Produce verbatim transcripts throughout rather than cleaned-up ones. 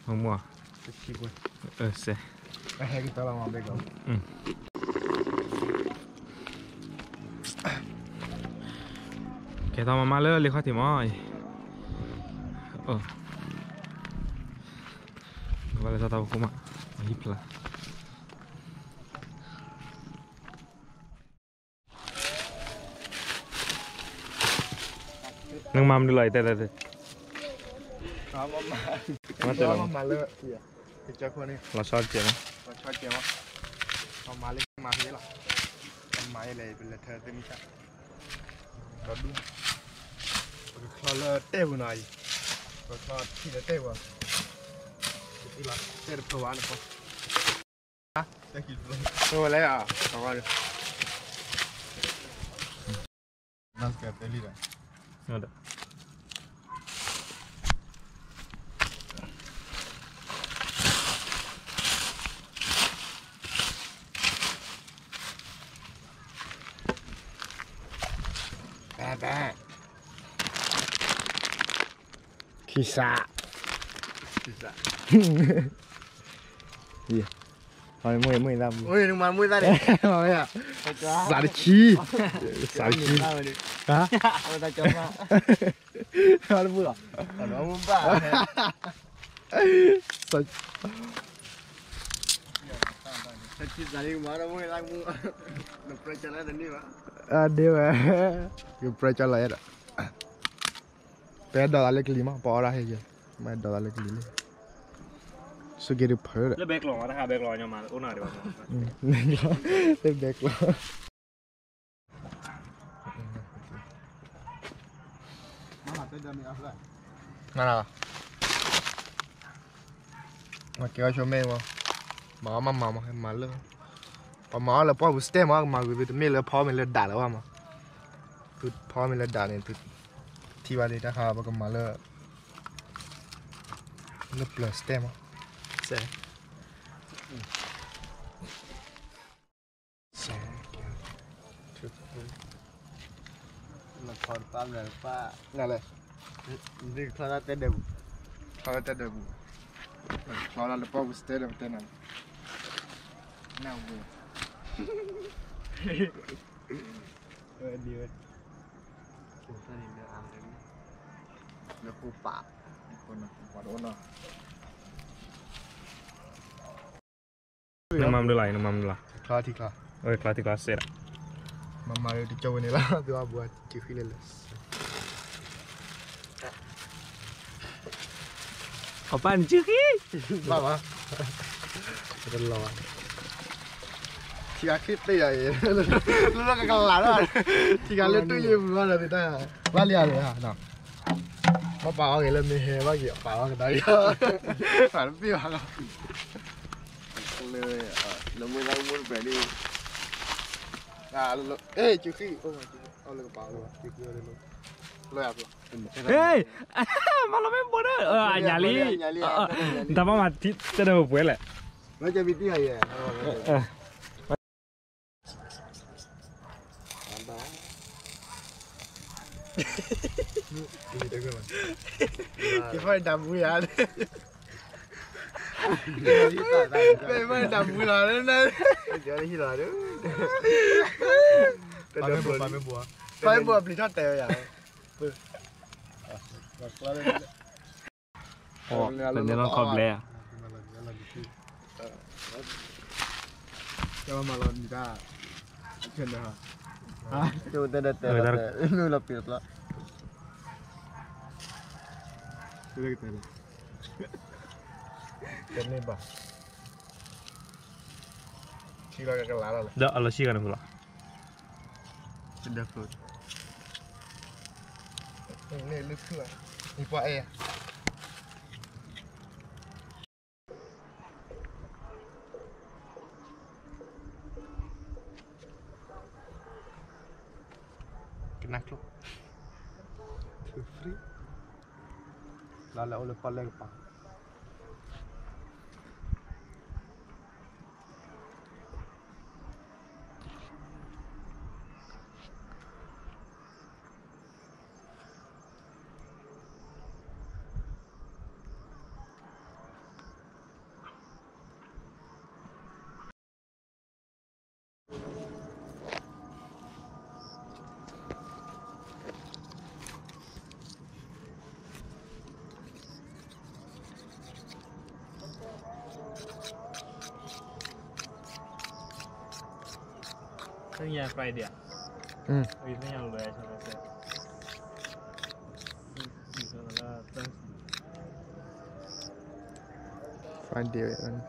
Semua. Kecil pun. Eh, seh. Eh, kita lah ambil kau. Hmm. Kita mama le le khati mai. Oh. Vale sa tahu kuma. Hipla. Nang mam dulu itu tadi. Mama mama. Mati lah. Mama le. Iya. Kecil pun ni. Lah short je lah. Short je mah. Mama le mama le lah. Mama le bila thar tu ni tak. Lalu. Kalau teh pun ai. Kalau tidak teh pun. Itulah. Teh perwan apa? Ah, teh gitu. Oh le ah. Kau ada. Nas kata li dah. Ada. Bebek. Kisah. Kisah. Iya. Hồi mười mười lăm. Ôi nhưng mà mười ra đấy. Rồi à. Xả đi chi. Xả đi chi. Hả? Ôi ta chấm à. Nó vừa. Nó muốn bà. Sao? Chi ra đi mà nó mười lăm mua. Nó phải trả lại đến đi mà. À đi mà. Cái phải trả lại đó. Pé dollar lek lima bỏ ra hay gì? Mà dollar lek lima. Så ger det på det. Le back long ada back long nya mal. Una di mana? Det back long. Mana tu dah mi afla. Mana? Mà kéo cho mẹ mà. Mà mà mà mà mà lơ. Mà mà là bỏ bút mà mà cái mẹ là bỏ mẹ là đáแล้วmà. Tu bỏ mẹ là đá này tu.ที่ว่าเลยนะครับก็มาเลยเลือกเปลือกสเต็มอ่ะเสร็จเสร็จทุกคนเราถอดปั๊มเลยป้านั่นเลยนี่คลาสเตเดบุคลาสเตเดบุคลาสแล้วป้าบุสเตเดมเท่านั้นน่าเบื่อเออดีเลยถูกต้องนี่เดี๋ยวอ่านเลยแล้วกูปากคนน่ะหัวโดนน่ะ Nang mam dulu lah, nang mam dulu lah. คลาที่คลา Oh, kelas tiga set. Mama ada dicoba ni lah biar buat cipi leles. Apaan ciki? Mama. Ada lawan. Tiga kita ya. Lu nak kalah lah. Tiga lu tu ye mana kita. Balik ada ya. Nah. Mau bawa ke lebih hebat ya. Bawa ke tadi. Mana biar lah.เลยเราไม่ได้มุ่งไปนี่อ่าเราเอ้ยจิ๋วขี้โอ้ยเอาเลยกระเป๋าเลยจิ๋วขี้เลยเลยเลยอ่ะ Hei, malam yang bodoh. Ah, nyali. Entah apa mati, tidak mau boleh. เราจะมีที่ไหนอ่ะที่พ่อดำบุญยาเลยไม่ไม่ดำบุญยาเลยนะเดี๋ยวที่เราดูไปไม่บัวไปไม่บัวไปบัวปลีทอดเตยอย่าง Oh, penyelam koble ya. Coba malam kita cendera. Ah, itu udah ada. Ini udah pilot lah. Sudah kita ada. Ini bah. Sila kakak lala lah. Dah, Allah sih kan pula. Sudah float. Ini lucu lah. Ini pak eh. Kena klub. Free. Lala oleh paling apa? Tanya Friday. Hmm. Ini yang lu ya saya. Friday kan.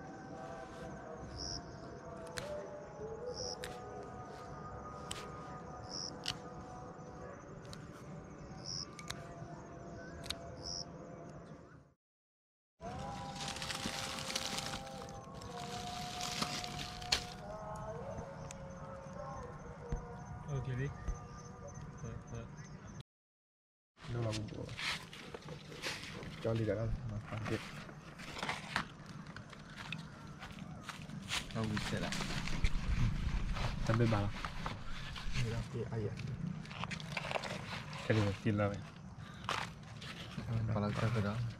Oh, jadi. Đâu là bụng cho đi đã mà phản biệt Oh, bisa lah. sampai bawah ini nanti ayat Kali kecil lah. kalau kita ke dalam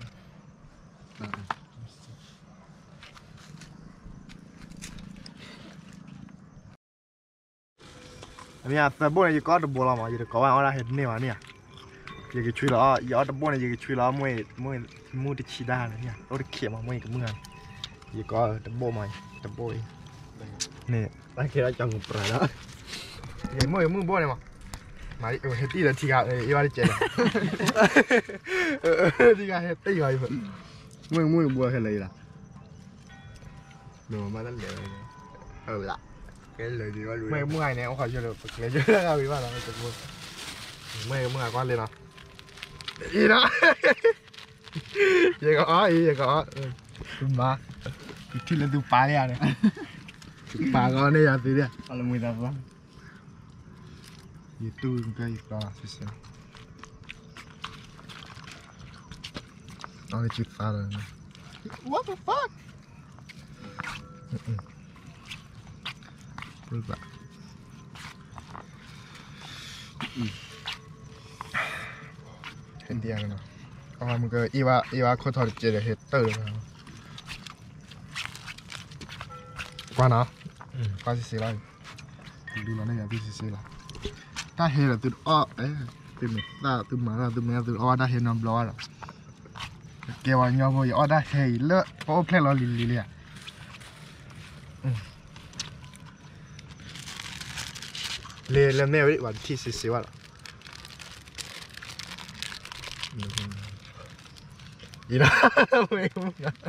anh em ta bố này chỉ có được bố làm mà chỉ có ai ở hết nè mà nè giờ cái chui là giờ ta bố này giờ cái chui là mua mua mua đi chi đa này nè ở đi kia mà mua cái mưa giờ có ta bố mày ta bố nè anh kia đã chọn một rồi đó giờ mua mua bố này mà mà hết tí là thì gà này ba đi chơi thì gà hết tí rồi mua mua bố hết lấy là đồ mà nó lệ ừ là cái lời gì quá mấy mua ngày này ông khỏi chưa được ngày trước là bị bắt là nó chụp mua mấy mua ngày con lên nào gì đó vậy có ý vậy có mà thì là từ phá ra này phá con này là từ đây Kalau mau dapat. itu cái đó sih nó chụp phá rồi what the fuck Lupa. Hiện tiền nào. Còn một cái Iwa Iwa có thổi chế để hết tử rồi. Qua nào? Ừ. Qua xí xí lại. Đủ là này là xí xí lại. Ta hết là từ o ấy, từ mình ta từ mà là từ mình từ o đã hết nằm lo rồi. Kêu anh nhau rồi o đã hết lỡ, có play lo lì lì lì. Le le me wa ti si si wa la. Ira me ko.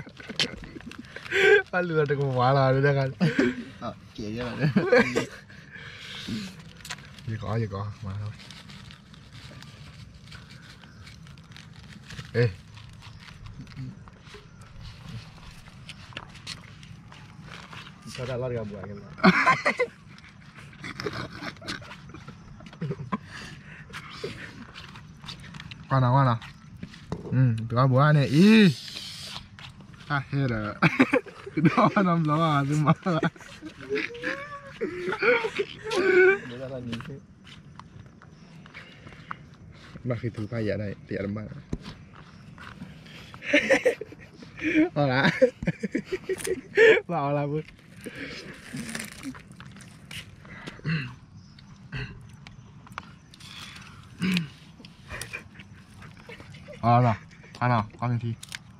Alu ada ko wala ada kan. Ah, kaya lah. Gì có gì có mà thôi. Ê. Sao đã lót ra bùa cái này. Qua nào qua nào. Ừ, tụi bữa này ý. Ta hết rồi. Đó năm đó à, nhưng mà. Mà khi thử phải vậy này, thì làm bạn. Ờ đã. Vào là bữa. Ờ nào, ăn nào, ăn thì.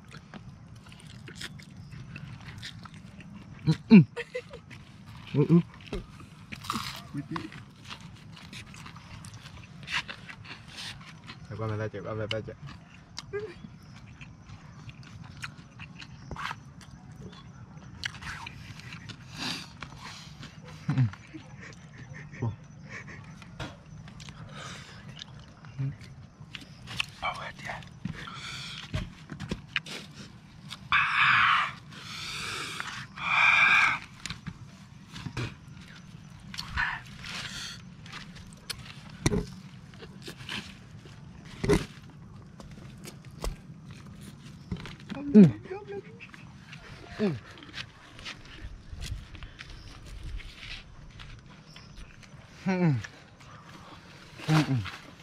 Ừ ừ. Ừ ừ. Qua bên đây chạy, qua bên đây chạy. Ừ. Ừ. Ừ. Ừ. Ừ.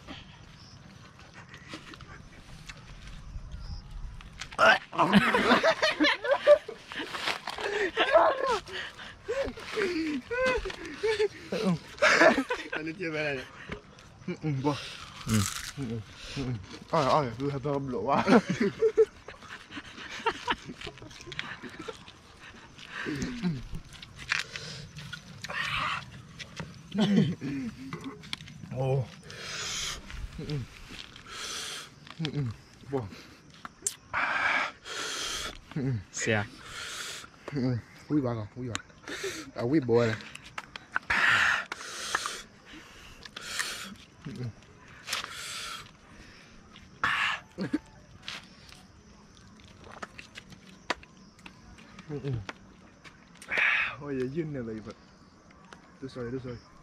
Anh chưa về này. Ừ, ừ, bò. Ừ. Ừ, ừ. Ừ. Ôi, ôi, tôi thật tôm lộ quá. Ồ. Wow. เสีย Ui bà con, ui bà. À ui bùa này. Ôi giờ dưng này lại vậy. Tôi rồi, tôi rồi.